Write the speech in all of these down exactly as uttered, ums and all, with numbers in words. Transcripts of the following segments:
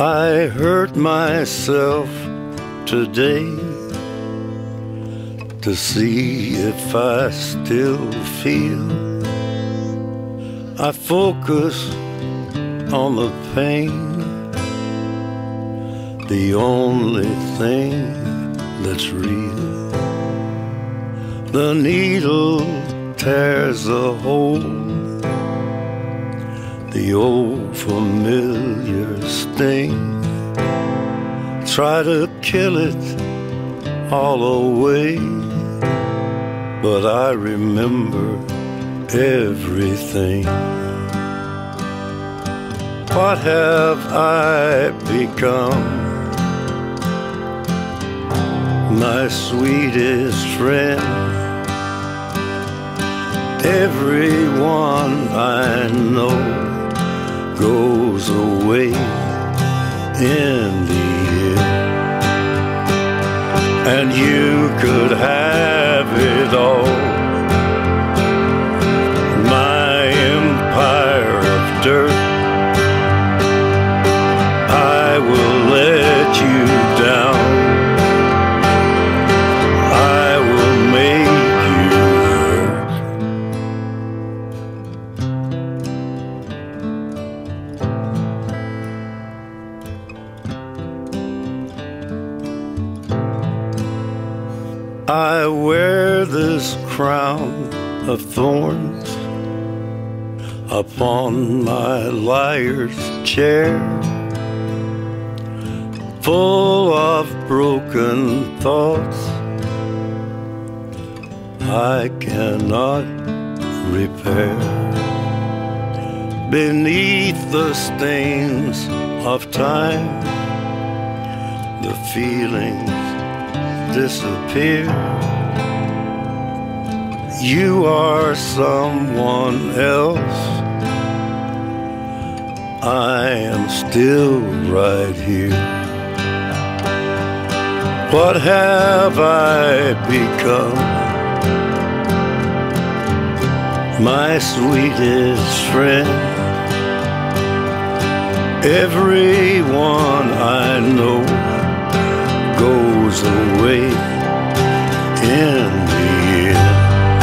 I hurt myself today to see if I still feel. I focus on the pain, the only thing that's real. The needle tears a hole, the old familiar sting. Try to kill it all away, but I remember everything. What have I become? My sweetest friend. Everyone I know goes away in the end, and you could have it all. My empire of dirt, I will let you down. I will make you hurt. I wear this crown of thorns upon my liar's chair, full of broken thoughts I cannot repair. Beneath the stains of time, the feelings disappear. You are someone else, I am still right here. What have I become? My sweetest friend. Everyone I know goes away in the end,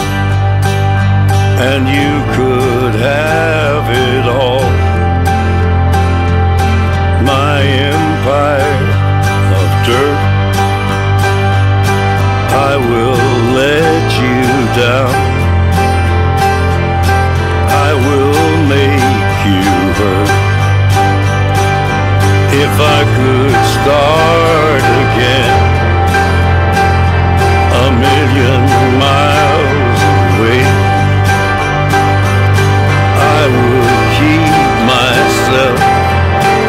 and you could have it all. My empire of dirt, I will let you down. I will make you hurt. If I could start again, a million miles away, I would keep myself.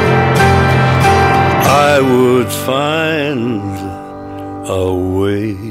I would find a way.